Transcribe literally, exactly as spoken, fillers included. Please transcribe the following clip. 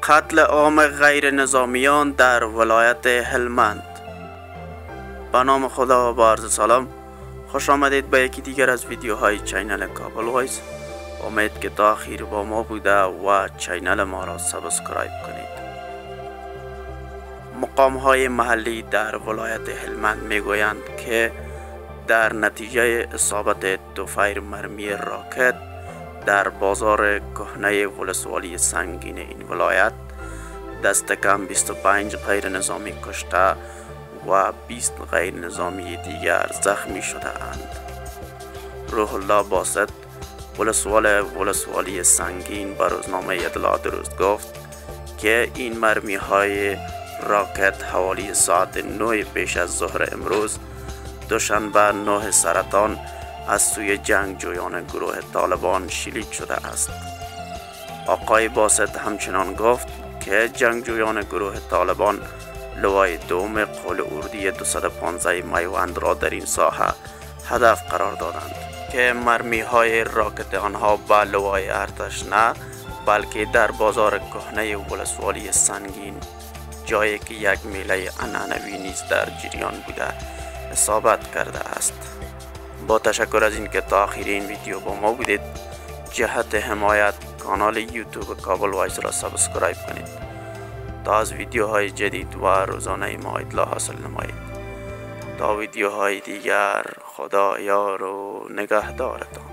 قتل عام غیر نظامیان در ولایت هلمند. به نام خدا و عرض سلام، خوش آمدید به یکی دیگر از ویدیوهای چینل کابل وایس. امید که تا آخر با ما بوده و چینل ما را سابسکرایب کنید. مقام های محلی در ولایت هلمند میگویند که در نتیجه اصابت توفیر مرمی راکت در بازار کهنه ولسوالی سنگین این ولایت دست کم بیست و پنج غیر نظامی کشته و بیست غیر نظامی دیگر زخمی شده اند. روح الله باسط ولسوال ولسوالی سنگین به روزنامه اطلاع درست گفت که این مرمی های راکت حوالی ساعت نه پیش از ظهر امروز دوشنبه نه سرطان از سوی جنگجویان گروه طالبان شلیک شده است. آقای باسط همچنان گفت که جنگجویان گروه طالبان لوای دوم قول اردی دویست و پانزده میوند را در این ساحه هدف قرار دادند که مرمی های راکت آنها به لوای ارتش نه بلکه در بازار کهنه ولسوالی سنگین، جایی که یک میله عنعنوی نیز در جریان بوده، اصابت کرده است. با تشکر از اینکه تا آخر این ویدیو با ما بودید. جهت حمایت کانال یوتیوب کابل وایس را سابسکرایب کنید تا از ویدیوهای جدید و روزانه ما اطلاع حاصل نمایید. تا ویدیوهای دیگر، خدا یار و نگهدارتان.